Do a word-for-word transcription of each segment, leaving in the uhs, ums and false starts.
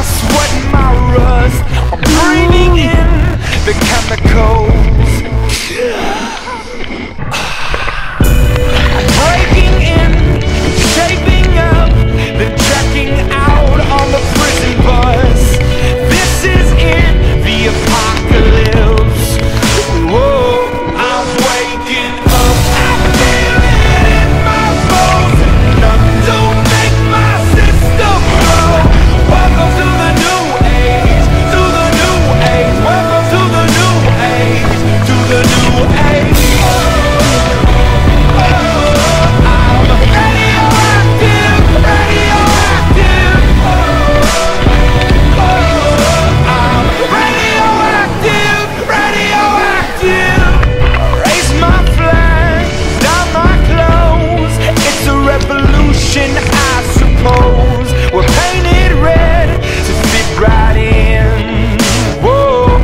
sweat and my rust. I'm breathing in the chemicals. I'm breaking in, shaping up, then checking out on the prison bus. This is in the apocalypse. Whoa, I'm waking up. I feel it in my bones, and nothing don't make my system blow. Welcome to the new age, to the new age. Welcome to the new age, to the new age. I suppose we're painted red to fit right in. Whoa,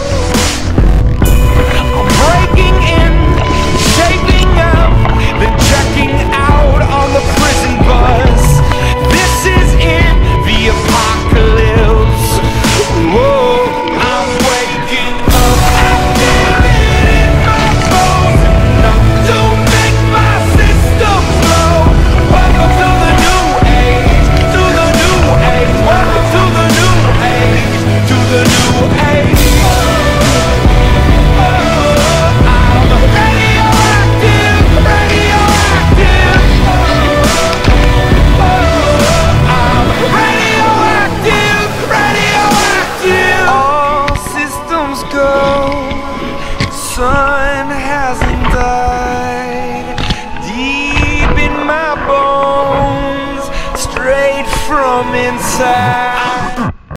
I'm breaking in, shaping up, then checking out on the prison bus. This is in the apocalypse. Whoa, I'm waking up. I feel it in my bones, and nothing don't make my system blow. Welcome to the new age, to the new age. Welcome to the new age, to the new age. I'm radioactive, radioactive. I'm radioactive, radioactive. All systems go. Sun hasn't died. Deep in my bones, straight from inside.